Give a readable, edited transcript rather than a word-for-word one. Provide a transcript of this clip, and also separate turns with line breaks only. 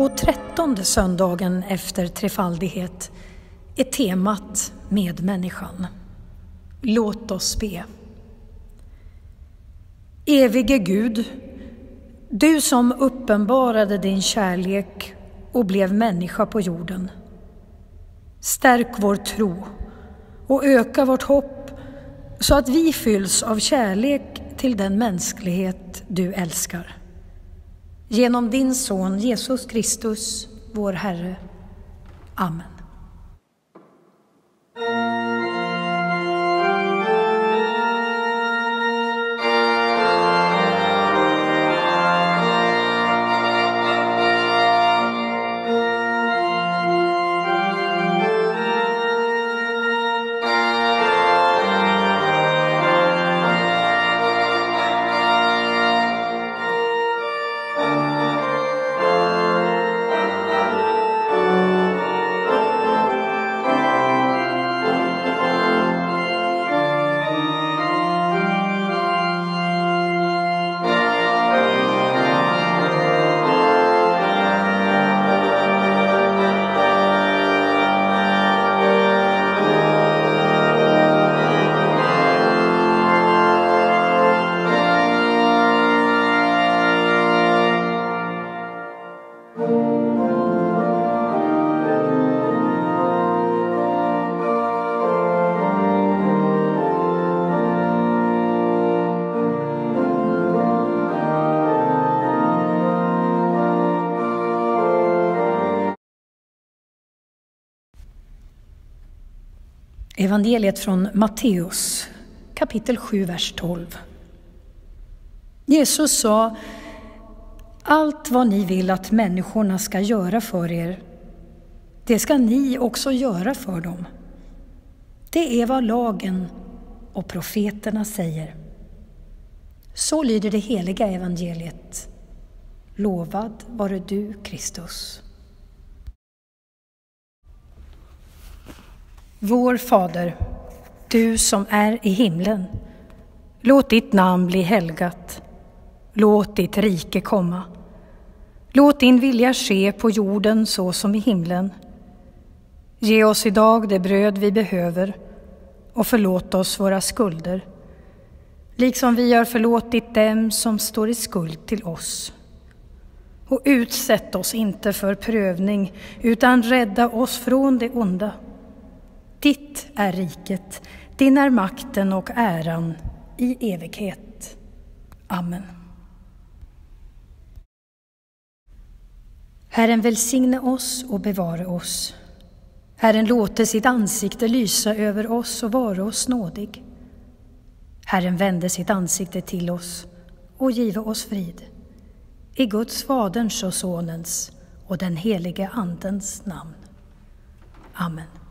På 13:e söndagen efter trefaldighet är temat medmänniskan. Låt oss be. Evige Gud, du som uppenbarade din kärlek och blev människa på jorden. Stärk vår tro och öka vårt hopp så att vi fylls av kärlek till den mänsklighet du älskar. Genom din son Jesus Kristus, vår Herre. Amen. Evangeliet från Matteus, kapitel 7, vers 12. Jesus sa: allt vad ni vill att människorna ska göra för er, det ska ni också göra för dem. Det är vad lagen och profeterna säger. Så lyder det heliga evangeliet. Lovad vare du, Kristus. Vår Fader, du som är i himlen, låt ditt namn bli helgat. Låt ditt rike komma. Låt din vilja ske på jorden så som i himlen. Ge oss idag det bröd vi behöver och förlåt oss våra skulder, liksom vi har förlåtit dem som står i skuld till oss. Och utsätt oss inte för prövning, utan rädda oss från det onda. Ditt är riket, din är makten och äran i evighet. Amen. Herren välsigne oss och bevara oss. Herren låter sitt ansikte lysa över oss och vara oss nådig. Herren vände sitt ansikte till oss och give oss frid. I Guds Faderns och Sonens och den helige Andens namn. Amen.